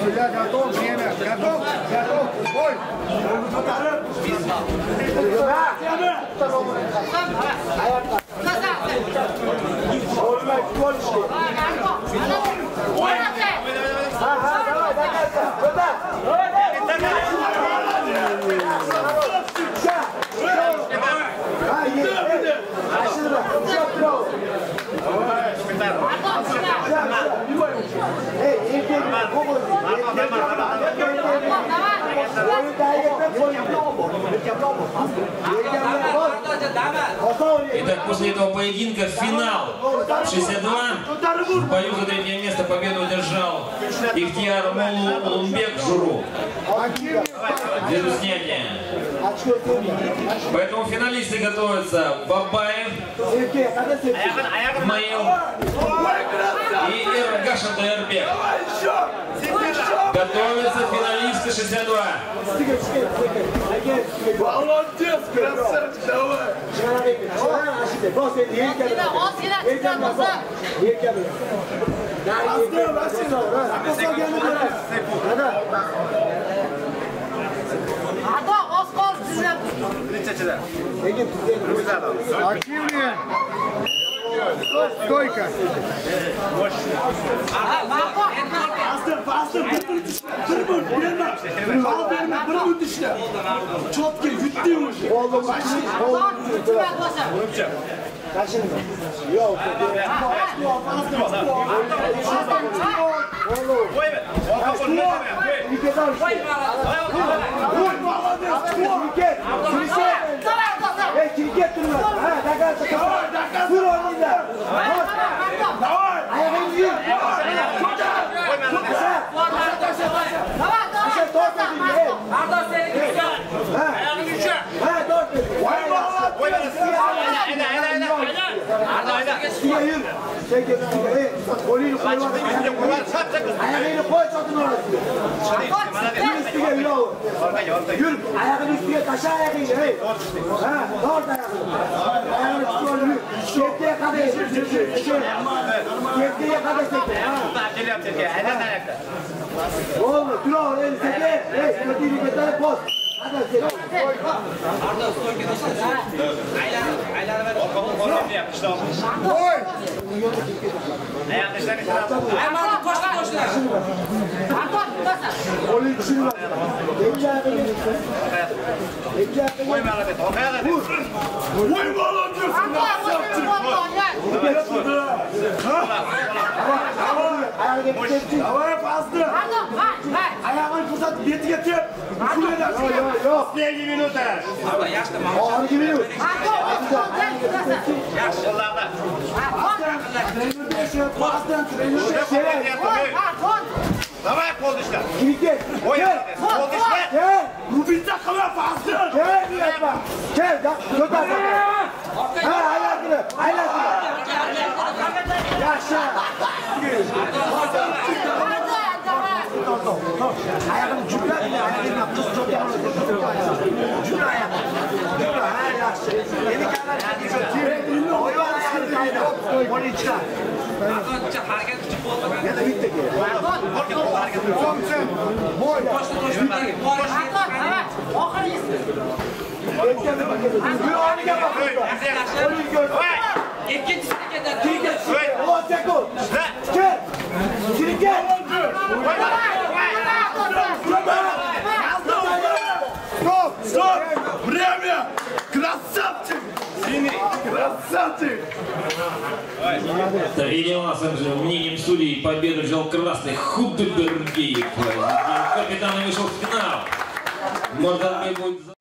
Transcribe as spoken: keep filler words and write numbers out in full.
Судья готов, время. Готов? Готов. Бой. Итак, после этого поединка финал шестьдесят два. В бою за третье место победу одержал Ихтияр Улунбек Журу. Без снятия. Поэтому финалисты готовятся: Бабаев, Маил и Эргашев Дайырбек. Готовятся финалисты шестьдесят два. Молодец, красавчик, давай! Активнее. Стойка. Bastır, bastır, bir bir düştü, bir bir verme, al verme, bir bir düştü. Çok ki yüttüymüş. Oğlum, oğlum. Kaçın. Yok. Ayağını koy çatın orası. Üstüne yürü. Yürü. Ayağını üstüne taşı ayağını. Ha, doğru ayağını. Ayağını üstüne yürü. Kepteye kadar yürü. Kepteye kadar çekti. Oğlum, dur oğlum. El seke. Hey, kötüyü getire poz. Hadi seke. Arda soyki taşla. Aylanı, aylanı ver. Orkamı yapmıştı abi. Koy. Ayağını işlemiş. Aymanı koştu koştu. Onu içine bak. Bekle ayağını getirsin. Bekle ayağını getirsin. Koyma abi, tokaya da. Koyma lan diyorsun. Ayağını getirsin. Havaya bastı. Ayağını fırsat yeti getir. Şuraya da. Yok yok yok. elli minut er. Arda yaşlı mı? O hangi minut? Yaşlılarda. Bastın. Treni. Davay kol dişler. Gel. Koy Gel. abi. Kol dişler. Gel. Rubin'de kala bastı. Gel bir yapma. Gel. Götür. Ha ayakını. Ayakını. Yaşa. Ayağını cümle. Ayağını yaptı. Çok yavaş. Cümle ayağını. Cümle. Ha yaşa. Yeni kadar. Oyun ayağını kaydı. Onu içine. Arda hareket küçük oldu. Ya da bitti ki. Komşum. Boy. Koştu koştu. Bekle bakalım. Bir oyuna bakın. Oyun gördüm. İkincisine gider. Gel. O Seko. Gel. Gel. Gel. Stop. Стоп! Время! Красавчик! Синий! Красавчик! Впереди у нас, мнением судей, победу взял красный Худбергиев. Капитан вышел в финал. Морданбек будет...